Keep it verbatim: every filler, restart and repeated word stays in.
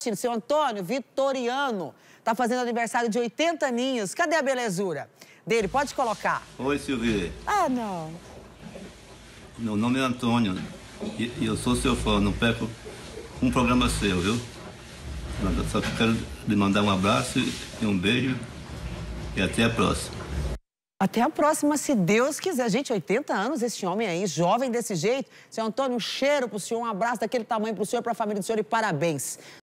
Seu Antônio Vitoriano está fazendo aniversário de oitenta aninhos. Cadê a belezura dele? Pode colocar. Oi, Silvia. Ah, não. Meu nome é Antônio e e eu sou seu fã. Não perco um programa seu, viu? Eu só quero lhe mandar um abraço e um beijo e até a próxima. Até a próxima, se Deus quiser. Gente, oitenta anos, esse homem aí, jovem desse jeito. Seu Antônio, um cheiro pro senhor, um abraço daquele tamanho pro senhor, pra família do senhor e parabéns.